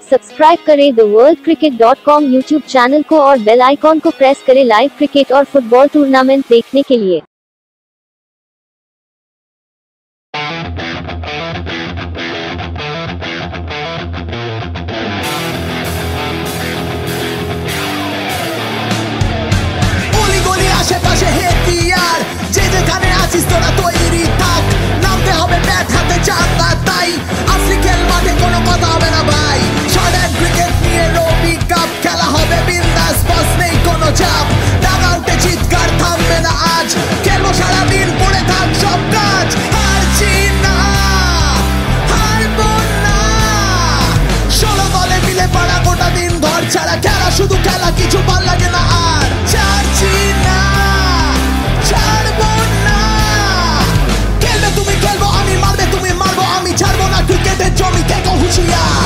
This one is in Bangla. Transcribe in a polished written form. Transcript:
सब्सक्राइब करें theworldcricket.com यूट्यूब चैनल को और बेल आइकॉन को प्रेस करें लाइव क्रिकेट और फुटबॉल टूर्नामेंट देखने के लिए। আশেপাশে হেতিয়ার যে যেখানে আছিস তোরা তৈরি থাক, নামতে হবে ব্যাট হাতে চাঙ্গা, তাই আসলি খেল মাঠে কোনো কথা হবে না ভাই। শর্ট হ্যান্ড ক্রিকেট নিয়ে রবি কাপ খেলা হবে বিন্দাস, বস নেই কোনো চাপ, ডাগ আউটে চিৎকার থামবে না আজ, খেলবো সারাদিন পড়ে থাক সব কাজ। হারছি না হারবো না, 16 দলে মিলে পাড়া গোটা দিন ঘর ছাড়া খেলা, শুধু খেলা কিছু ভাল লাগে না আর, ছাড়ছি না ছাড়বো না, খেলবে তুমি খেলবো আমি, মারবে তুমি মারবো আমি, ছাড়বো না ক্রিকেটের জমি থেকে হুঁশিয়ার।